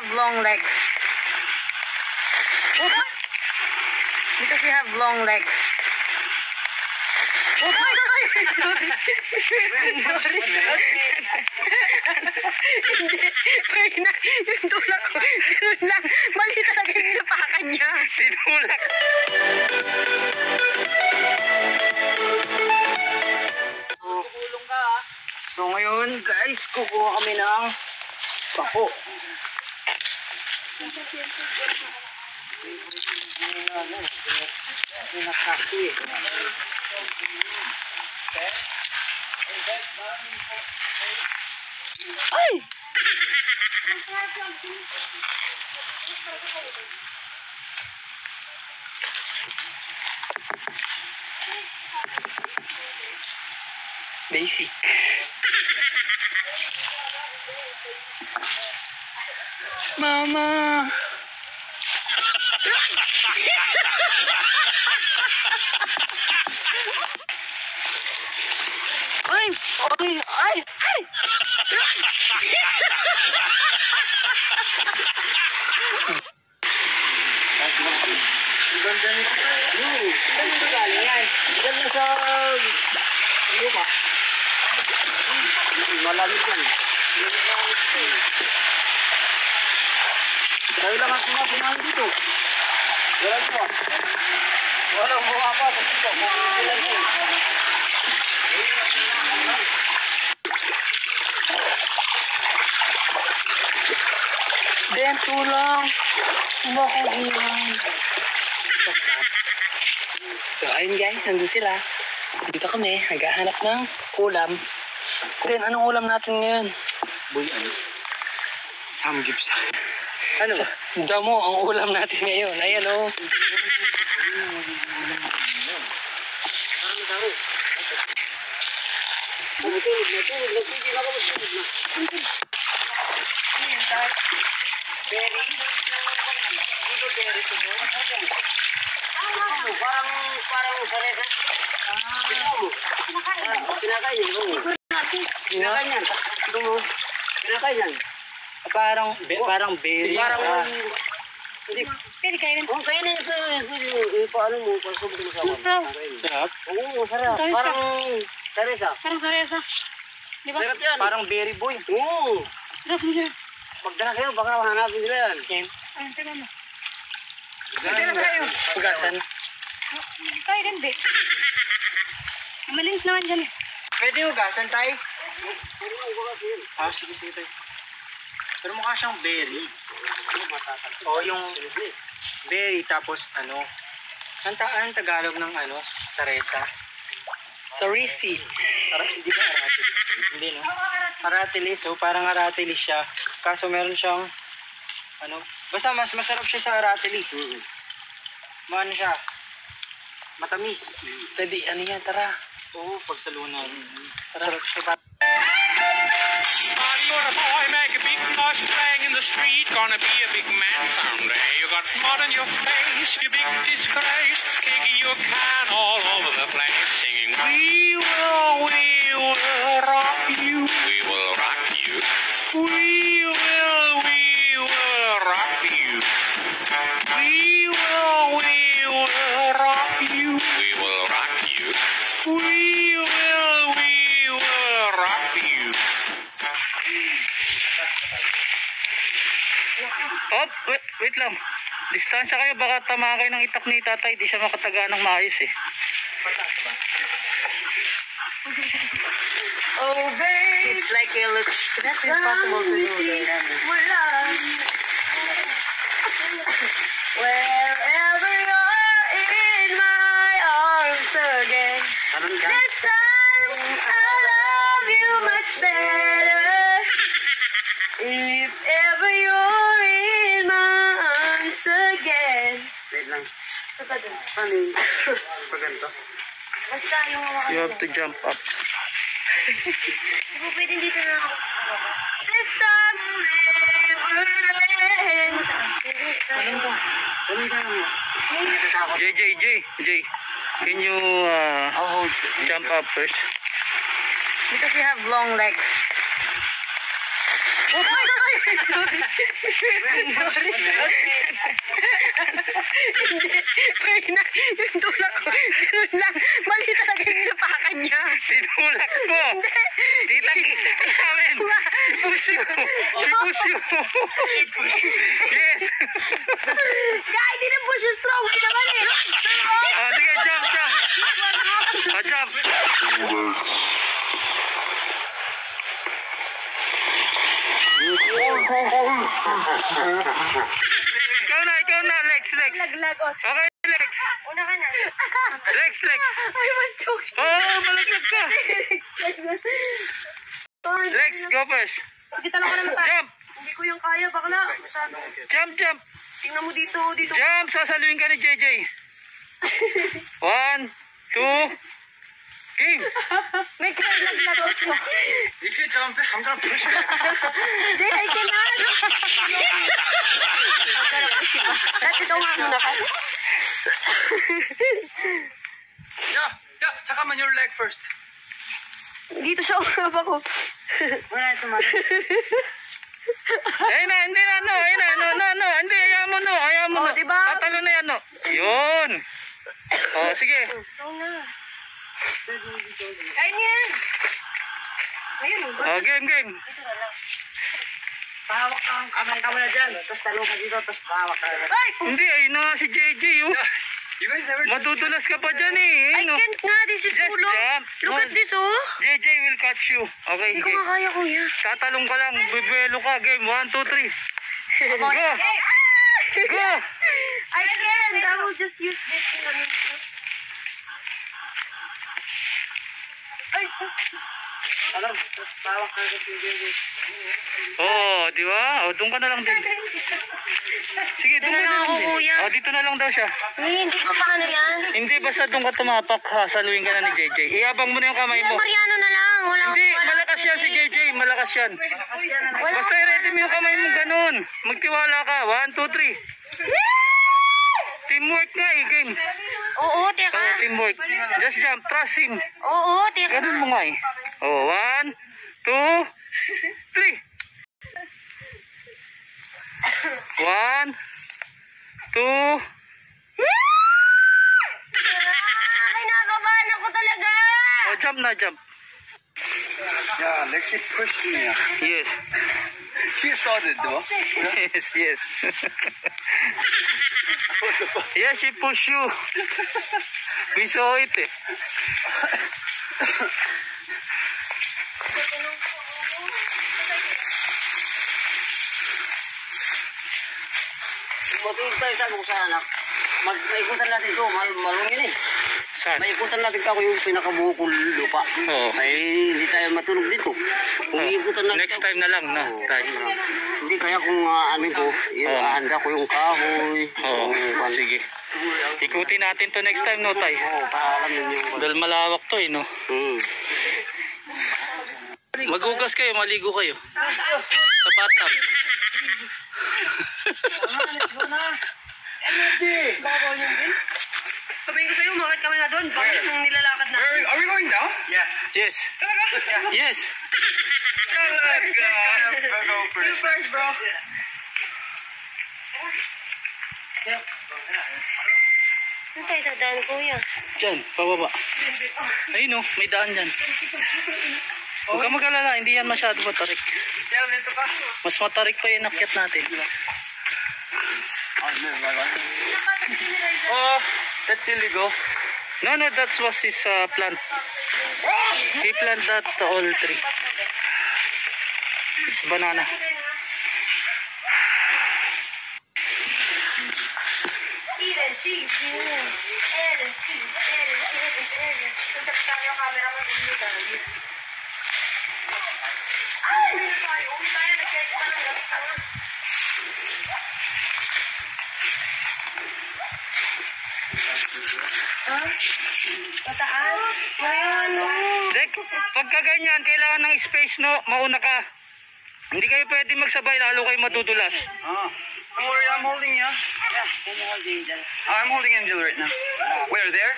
long legs. Because you have long legs. Oh my God! Sorry. Sorry. Yung tulak ko. Ganun lang. Mali talaga yung nilapakan niya. Tinulak. So ngayon guys, kukuha kami ng bako. Ay! Basic. Mama. Ay, ay, ay, ay. Ganda nito. Ganda nito galing yan. Ganda sa lupa. Malamig yan. Tayo lang ang kumakumahan dito. Walang mo. Walang mo apa. Den, tulong. Ano akong iwan. So, ayun guys, nandun sila. Dito kami, naghahanap ng ulam. Den, anong ulam natin ngayon? Boy, ano? Samgipsa. Ano? Damo ang ulam natin ngayon. Ayan o. Parang salesa. Kinakain yan. Kinakain yan. Parang berry. Hindi. Pwede kainin. Oh, kainin ito. Paano mo? Pasubok mo sa akin. Sarap. Oo, sarap. Parang saresa. Parang saresa. Di ba? Sarap yan. Parang berry boy. Oo. Sarap nila. Pagdala kayo, baka hanapin nila yan. Ayun, tignan mo. Pwede na tayo. Pugasan. Tayo din, be. Malinis naman dyan eh. Pwede hugasan tayo. Ah, sige tayo. Pero mukha siyang berry. O yung berry tapos ano. Anong Tagalog ng ano? Saresa? Sarisi. Hindi ba aratilis? Hindi no? Aratilis. So parang aratilis siya. Kaso meron siyang ano. Basta mas masarap siya sa aratilis. Maano siya? Matamis. Pwede, ano yan, tara. Oo, pagsalunan. Sarap siya. You're a boy, make a big noise playing in the street. Gonna be a big man someday. You got mud on your face, you big disgrace. Kicking your can all over the place. Singing, we will rock you. We will rock you. We will rock you. We will rock you. We will rock you. We will rock you. Op, wait lang. Distansya kayo, baka tamaan kayo ng itak ni tatay. Di siya makataga ng maayos eh. Oh babe, it's like a look. That's impossible to do. Wherever you're in my arms again. This time I love you much better. If ever you're in my arms again. Wait lang. So pa dun. Ano yun? Paganto? Basta yung You have to jump up. Di ba pwede dito na ako? this time we'll Jay, can you jump up first? Because you have long legs. Oh my God! Mahina. Yung tulak ko. Ganun lang. Mali talaga yung nilapakan niya. Sinulak mo. Kita-kita namin. Si Pusyo. Yes. Guys, hindi na po siya strong. Hindi naman eh. Sige, jump. Jump. Ikaw na, Lex. Laglag. Okay, Lex. Una ka na. Lex. Ay, mas joke. Malaglag ka. Lex, go first. Sige, talong ka naman tayo. Jump. Hindi ko yung kaya, bakla. Masyadong. Jump. Tingnan mo dito. Jump, sasaluhin ka ni JJ. 1, 2, game. May laglag mo. If you jump, I'm gonna push you. Hindi, I cannot. Dati ito nga muna ka. Yeah, saka man your leg first. Dito sa urap ako. Wala ito man. Hindi na, hindi, ayaw mo, Oh, diba? Tatalo na yan, no. Yun. Sige. Ito na. Kain yan. Ayun, Game. ito na lang. Pahawak ka ang kamay ka muna dyan. Tapos talong ka dito, tapos pahawak ka. Ay! Hindi, ayun na nga si JJ, oh. You guys never... Matutulas ka pa dyan, eh. I can't nga. This is Just too long. jump. Look at this, oh. JJ will catch you. Okay, Hindi ko game. makaya, kuya. Tatalong ka lang, bibuelo ka. Game, 1, 2, 3. Go! Go! I can't. I will just use this thing on it. Alam, tapos pahawak ka sa JJ. Di ba? Doon ka na lang din. Sige, doon ka na lang ako, din. kuya. Dito na lang daw siya. Hindi ko pa ano yan. Hindi, basta doon ka tumapak, saluhin ka na ni JJ. Iabang mo na yung kamay mo. Mariano na lang. Wala Hindi, malakas yan si JJ, malakas yan. Basta i-ready mo yung kamay mo ganun. Magtiwala ka, 1, 2, 3. Teamwork nga game. Oo, teka. Teamwork. Just jump, trust him. Oo, teka. Ganun mo nga 1, 2, 3. 1, 2. Ay, nakabahan ako talaga. Jump na, jump. Yeah, Lexi pushed me. Yes. She saw it, though. Yes. Yeah, she push you. We saw it. Matulog tayo sa ko sa anak. Maikutan natin ito, malungin eh. Saan? Maikutan natin ka yung pinakabukol lupa. Oo. Ay, hindi tayo matulog dito. Kung iikutan natin Next time na lang, no? Tay. Hindi kaya kung ano ko, ihanda ko yung kahoy. Sige. Ikutin natin to next time, no, Tay? Para alam ninyo. Dahil malawak to, no? Maghugas kayo, maligo kayo. Sa bathtub. Sabihin ko sa'yo, bakit kami na doon? Bakit nung nilalakad na? Are we going down? Yes. Yes. You first, bro. Saan tayo dadaan, kuya? Diyan, pababa. Ayun, no? May daan dyan. Huwag ka mag-alala, hindi yan masyado matarik. Mas matarik pa yung akyat natin. Oh, that's illegal. No, that was his plant. He planted that all tree. It's banana. Eat and cheese. Eat and cheese. Tuntak tayo yung camera mo dito. Ay, hindi tayo. Umi tayo. Nag-check pa ng gamit ko. Pataan? Mariano. Dek, pagka ganyan, kailangan ng space, no? Mauna ka. Hindi kayo pwede magsabay, lalo kayo madudulas. Don't worry, I'm holding you. I'm holding Angel right now. Where, there?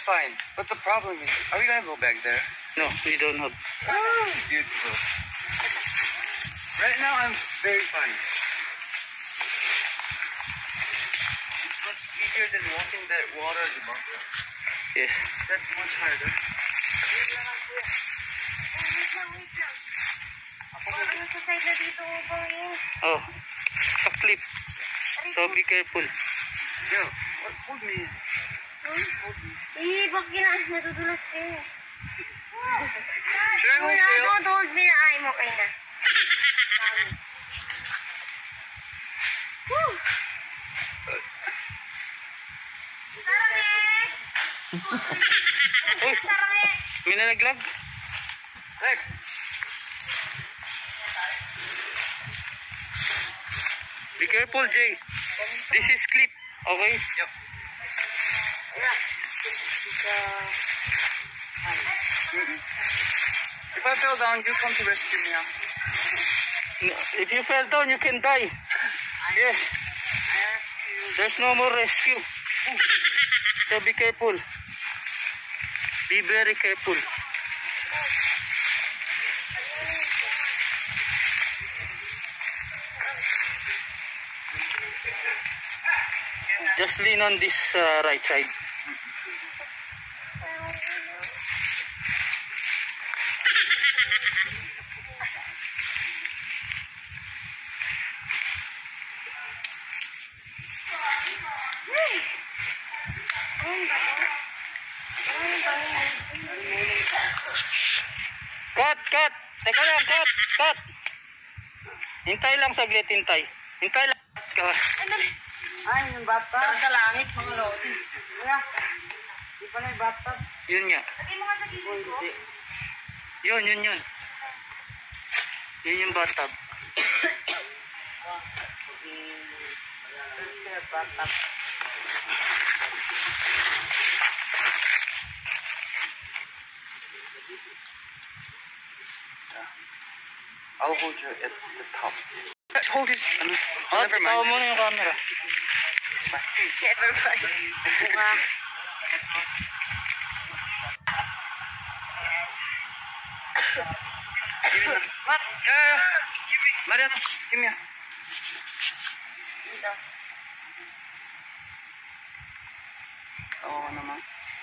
fine. But the problem is, are we gonna go back there? No, we don't have. Beautiful. Right now, I'm very fine. It's much easier than walking that water, diba? Yes. That's much harder. Wait lang. Ano sa side na dito ubangin? Oh, sa cliff. So be careful. Yo, hold me. Bakit natudulas ka eh? Should I hold you? Don't hold me na. Ay mo kayo na. Promise. Woo! Sarangit! Uy, Sarangit! may nalaglag. Rex! Be careful, Jay. This is cliff. Okay? Yep. If I fell down, you come to rescue me, huh? If you fell down, you can die. Yes. There's no more rescue. So be careful. Be very careful. Just lean on this right side. Cut! Cut! Teka lang, cut! Cut! Hintay lang saglit, hintay. Hintay lang. Ay, yung bathtub. Tara sa langit, mga lodi. Kuya, di pa na yung bathtub. Yun nga. Lagay mo nga sa gilid ko. Yun. Yun yung bathtub. Bathtub. I'll hold you at the top. Hold his... Oh, never tawa mind. mo na yung camera. Never mind. Bunga. Mariano, give me a... Oo naman.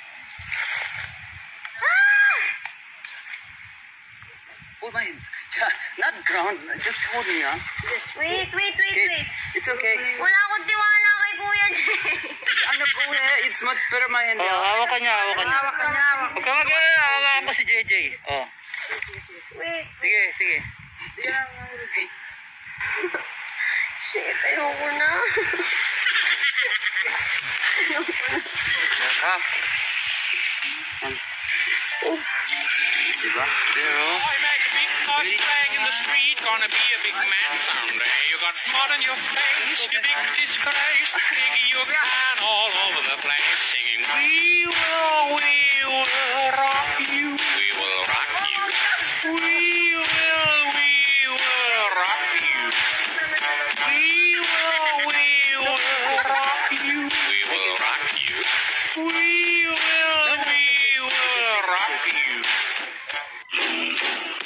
Hold my hand. Yeah, not ground. Just hold me, huh? Wait. Okay, it's okay. Wala akong tiwala kay Kuya Jay. Ano, go ahead. It's much better my hand. Oh, hawak ka niya. Hawak ka niya. Huwag ka mag-alala, hawakan ko si JJ. Oh. Wait. Sige. Shit, ayoko na. Ha? Diba? There, oh. I make a big noise playing in the street, gonna be a big man someday. You got mud on your face, you big disgrace, kicking your can all over the place, singing, we will rock you, we will rock you, we will rock you, we will rock you, we will rock you, we will rock you.